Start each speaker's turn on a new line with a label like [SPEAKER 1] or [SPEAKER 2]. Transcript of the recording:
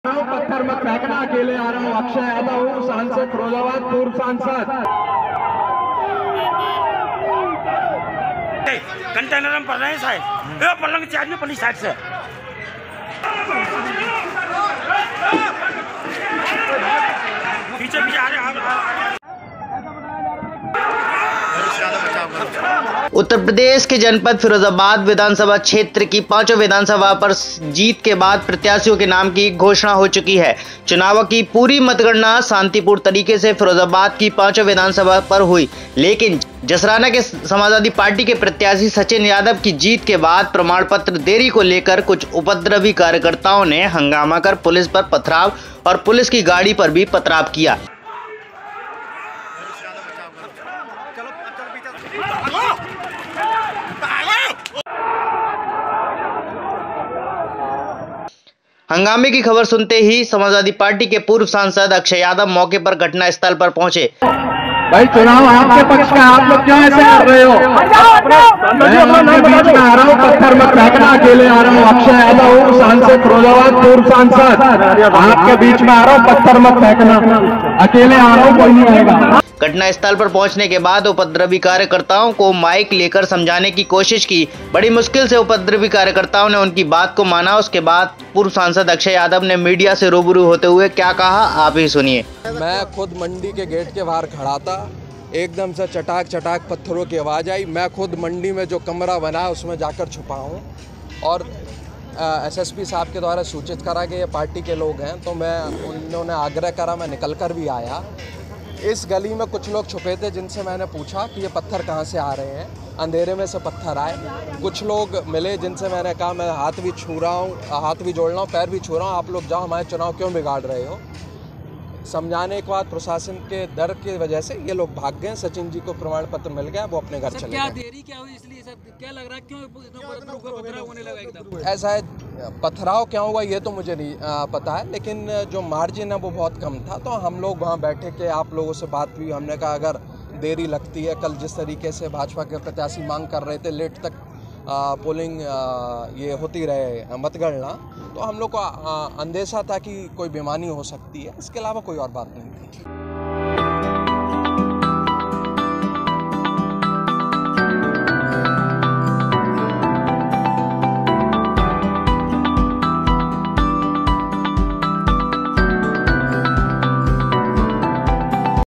[SPEAKER 1] पत्थर मत फेंकना, अकेले आ रहा हूँ। अक्षय यादव हूँ, सांसद फिरोजाबाद, पूर्व सांसद।
[SPEAKER 2] कंटेनर में पड़ रहे हैं साहब, पलंग चार्ज में पुलिस साइड से पीछे पीछे आ रहे।
[SPEAKER 3] उत्तर प्रदेश के जनपद फिरोजाबाद विधानसभा क्षेत्र की 5 विधानसभा पर जीत के बाद प्रत्याशियों के नाम की घोषणा हो चुकी है। चुनाव की पूरी मतगणना शांतिपूर्ण तरीके से फिरोजाबाद की 5 विधानसभा पर हुई, लेकिन जसराना के समाजवादी पार्टी के प्रत्याशी सचिन यादव की जीत के बाद प्रमाण पत्र देरी को लेकर कुछ उपद्रवी कार्यकर्ताओं ने हंगामा कर पुलिस पर पथराव और पुलिस की गाड़ी पर भी पथराव किया। हंगामे की खबर सुनते ही समाजवादी पार्टी के पूर्व सांसद अक्षय यादव मौके पर घटना स्थल पर पहुंचे।
[SPEAKER 1] भाई चुनाव आपके पक्ष का, आप लोग क्यों ऐसे कर रहे हो? मैं आपके बीच में आ रहा हूँ, पत्थर मत फेंकना, अकेले आ रहा हूँ। अक्षय यादव हूँ, सांसद फिरोजाबाद, पूर्व सांसद। आपके बीच में आ रहा हूँ, पत्थर मत फेंकना, अकेले आ रहा हूँ, कोई नहीं आएगा।
[SPEAKER 3] घटना स्थल पर पहुंचने के बाद उपद्रवी कार्यकर्ताओं को माइक लेकर समझाने की कोशिश की। बड़ी मुश्किल से उपद्रवी कार्यकर्ताओं ने उनकी बात को माना। उसके बाद पूर्व सांसद अक्षय यादव ने मीडिया से रूबरू होते हुए क्या कहा, आप ही सुनिए।
[SPEAKER 4] मैं खुद मंडी के गेट के बाहर खड़ा था, एकदम से चटाक चटाक पत्थरों की आवाज़ आई। मैं खुद मंडी में जो कमरा बना है उसमें जाकर छुपा हूँ और एसएसपी साहब के द्वारा सूचित करा कि ये पार्टी के लोग हैं, तो उन्होंने आग्रह करा, मैं निकल कर भी आया। इस गली में कुछ लोग छुपे थे जिनसे मैंने पूछा कि ये पत्थर कहाँ से आ रहे हैं। अंधेरे में से पत्थर आए। कुछ लोग मिले जिनसे मैंने कहा मैं हाथ भी छू रहा हूँ, हाथ भी जोड़ रहा हूँ, पैर भी छू रहा हूँ, आप लोग जाओ, हमारे चुनाव क्यों बिगाड़ रहे हो। समझाने के बाद प्रशासन के डर की वजह से ये लोग भाग गए। सचिन जी को प्रमाण पत्र मिल गया, वो अपने घर चले गए।
[SPEAKER 5] क्या देरी क्या हुई, इसलिए सर क्या लग रहा है, क्यों पथराव होने लगा एकदम?
[SPEAKER 4] ऐसा है, पथराव क्या हुआ ये तो मुझे नहीं पता है, लेकिन जो मार्जिन है वो बहुत कम था। तो हम लोग वहाँ बैठे के आप लोगों से बात हुई, हमने कहा अगर देरी लगती है, कल जिस तरीके से भाजपा के प्रत्याशी मांग कर रहे थे लेट तक पोलिंग ये होती रहे मतगणना, तो हम लोग को अंदेशा था कि कोई बेईमानी हो सकती है। इसके अलावा कोई और बात नहीं थी।